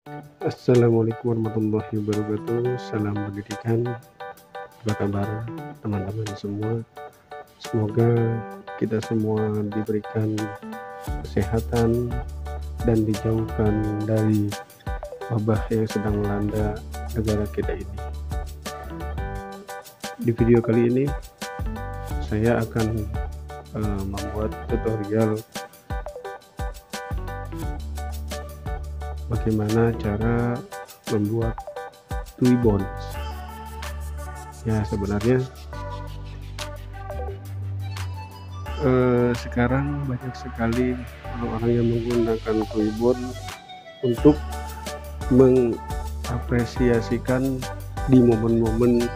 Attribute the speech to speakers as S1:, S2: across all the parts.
S1: Assalamualaikum warahmatullahi wabarakatuh. Salam pendidikan. Apa kabar teman-teman semua? Semoga kita semua diberikan kesehatan dan dijauhkan dari wabah yang sedang melanda negara kita ini. Di video kali ini saya akan membuat tutorial bagaimana cara membuat Twibbons. Ya, sebenarnya sekarang banyak sekali orang-orang yang menggunakan Twibbons untuk mengapresiasikan di momen-momen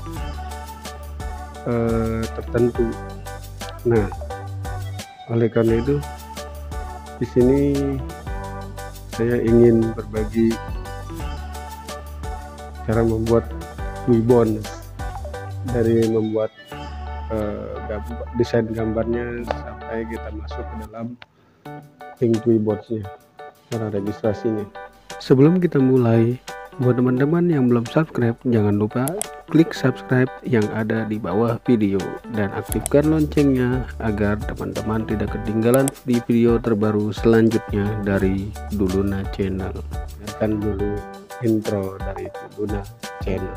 S1: tertentu. Nah, oleh karena itu di sini saya ingin berbagi cara membuat Twibbons, dari membuat desain gambarnya sampai kita masuk ke dalam link Twibbonsnya, cara registrasinya. Sebelum kita mulai, buat teman-teman yang belum subscribe, jangan lupa klik subscribe yang ada di bawah video dan aktifkan loncengnya agar teman-teman tidak ketinggalan di video terbaru selanjutnya dari Duluna Channel. Akan dulu intro dari Duluna Channel.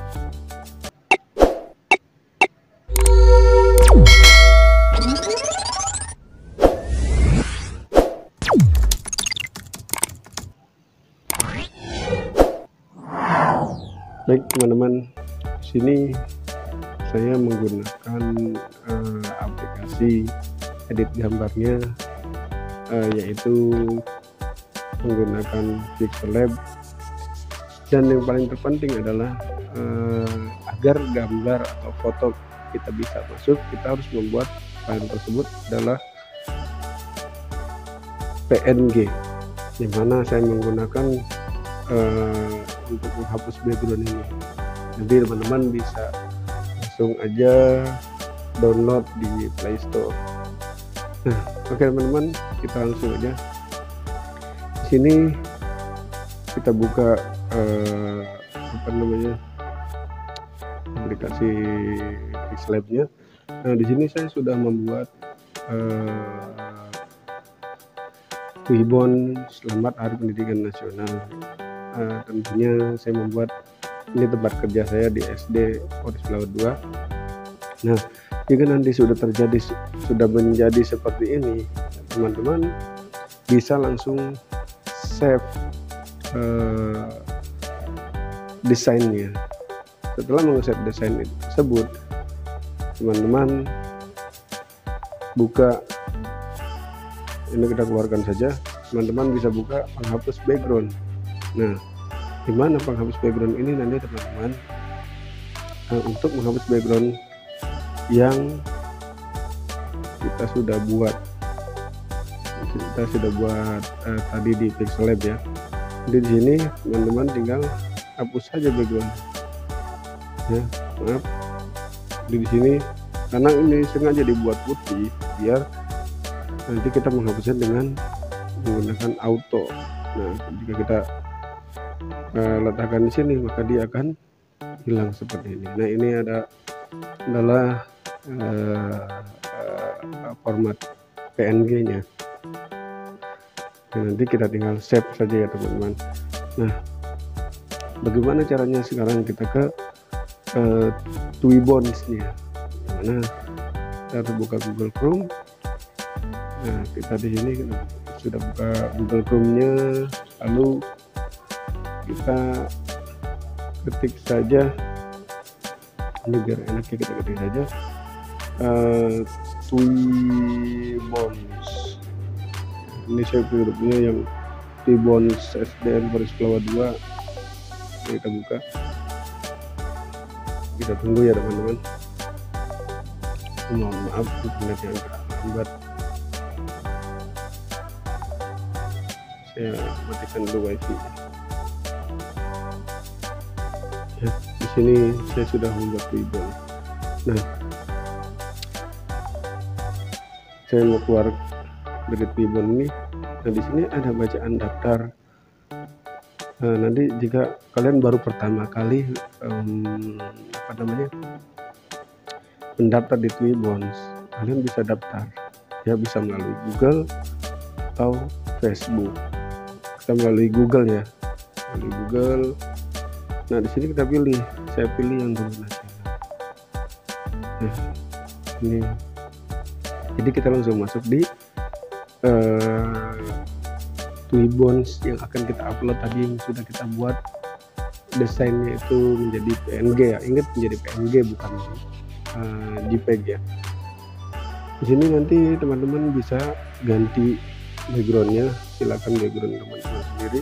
S1: Baik teman-teman, di sini saya menggunakan aplikasi edit gambarnya, yaitu menggunakan Pixellab. Dan yang paling terpenting adalah agar gambar atau foto kita bisa masuk, kita harus membuat file tersebut adalah PNG, di mana saya menggunakan untuk menghapus background ini. Jadi teman-teman bisa langsung aja download di Play Store. Nah, oke teman-teman, kita langsung aja. Di sini kita buka aplikasi Pixellab-nya. Nah, di sini saya sudah membuat Twibbons Selamat Hari Pendidikan Nasional. Tentunya saya membuat ini tempat kerja saya di SD Forest Flower 2. Nah, jika nanti sudah menjadi seperti ini, teman-teman bisa langsung save desainnya. Setelah meng-save desain tersebut, teman-teman buka, ini kita keluarkan saja. Teman-teman bisa buka penghapus background. Nah, dimana penghapus background ini nanti teman-teman, untuk menghapus background yang kita sudah buat tadi di Pixellab ya. Jadi di sini teman-teman tinggal hapus saja background ya. Maaf, di sini karena ini sengaja dibuat putih biar nanti kita menghapusnya dengan menggunakan auto. Nah, jika kita letakkan di sini, maka dia akan hilang seperti ini. Nah, ini adalah format PNG-nya. Nanti kita tinggal save saja ya teman-teman. Nah, bagaimana caranya? Sekarang kita ke Twibbons-nya. Nah, kita buka Google Chrome. Nah, kita di sini sudah buka Google Chrome-nya, lalu kita ketik saja, ini biar enak ya, kita ketik saja Twibbons. Ini saya grupnya yang Twibbons SDN Forest Flower 2. Kita buka, kita tunggu ya teman-teman. Mohon maaf internet yang lambat, saya matikan dulu wifi ya. Di sini saya sudah membuat Twibbons. Nah, saya mau keluar dari Twibbons ini. Nah, di sini ada bacaan daftar Nanti jika kalian baru pertama kali mendaftar di Twibbons, kalian bisa daftar ya, bisa melalui Google atau Facebook. Kita melalui Google ya, melalui Google. Nah di sini kita pilih, saya pilih yang Dulu Nasional. Nah ini, jadi kita langsung masuk di Twibbons yang akan kita upload tadi, yang sudah kita buat desainnya itu menjadi PNG ya. Ingat, menjadi PNG bukan JPEG ya. Di sini nanti teman-teman bisa ganti backgroundnya, silakan background teman-teman sendiri.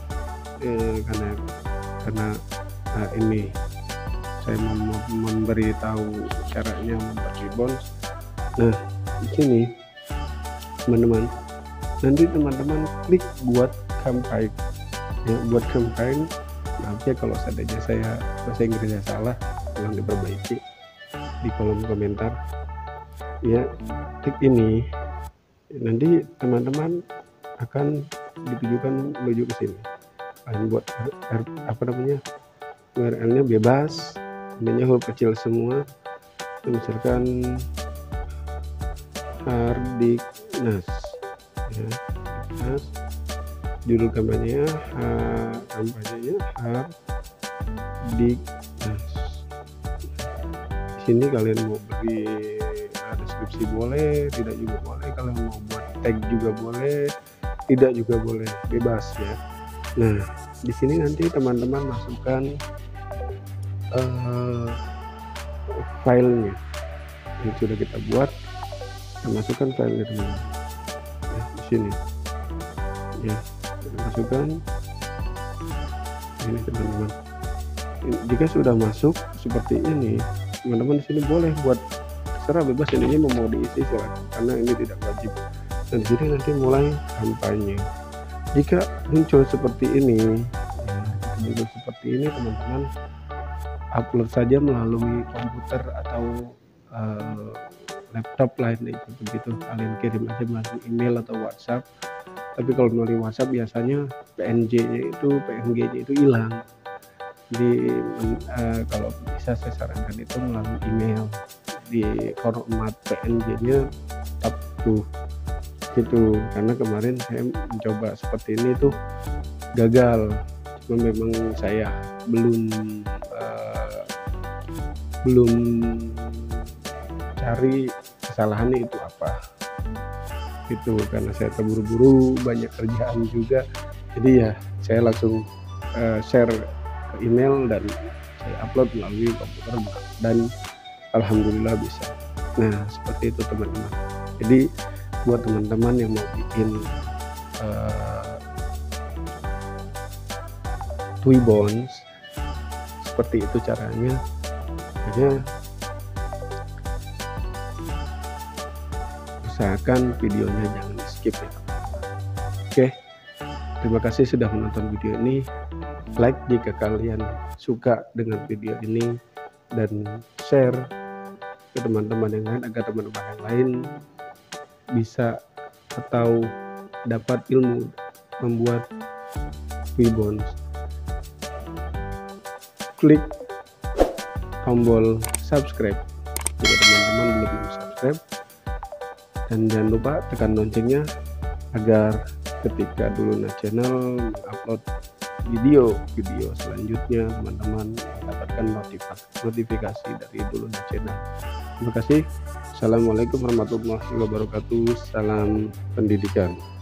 S1: Karena ini saya memberitahu caranya membuat Twibbons. Nah di sini teman-teman, nanti teman-teman klik buat campaign ya, buat campaign. Maaf ya kalau seandainya saya bahasa Inggrisnya salah, tolong diperbaiki di kolom komentar ya. Klik ini, nanti teman-teman akan ditujukan menuju ke sini. Kalian buat URL-nya bebas, namanya huruf kecil semua, misalkan Hardiknas ya, judul kampanyenya Hardiknas. Di sini kalian mau beri deskripsi boleh, tidak juga boleh. Kalian mau buat tag juga boleh, tidak juga boleh, bebas ya. Nah di sini nanti teman-teman masukkan filenya yang sudah kita buat. Kita masukkan filenya teman-teman ya, di sini ya, kita masukkan ini teman-teman. Jika sudah masuk seperti ini, teman-teman di sini boleh buat terserah, bebas, ini mau diisi silakan, karena ini tidak wajib. Dan di sini nanti mulai kampanye. Jika muncul seperti ini ya, teman-teman upload saja melalui komputer atau laptop lainnya begitu. Kalian kirim aja melalui email atau WhatsApp. Tapi kalau melalui WhatsApp biasanya PNG-nya itu hilang. Jadi kalau bisa saya sarankan itu melalui email, di format PNG-nya tetap tuh gitu. Karena kemarin saya mencoba seperti ini tuh gagal, cuma memang saya belum cari kesalahannya itu apa gitu, karena saya terburu-buru, banyak kerjaan juga. Jadi ya saya langsung share ke email dan saya upload melalui komputer dan alhamdulillah bisa. Nah seperti itu teman-teman. Jadi buat teman-teman yang mau bikin Twibbons, seperti itu caranya. Hanya usahakan videonya jangan di skip ya. Oke, terima kasih sudah menonton video ini. Like jika kalian suka dengan video ini, dan share ke teman-teman yang lain agar teman-teman yang lain bisa atau dapat ilmu membuat Twibbons. Klik tombol subscribe jika teman-teman belum subscribe, dan jangan lupa tekan loncengnya agar ketika Dulu Channel upload video selanjutnya teman-teman mendapatkan notifikasi dari Dulu Channel. Terima kasih. Assalamualaikum warahmatullahi wabarakatuh. Salam pendidikan.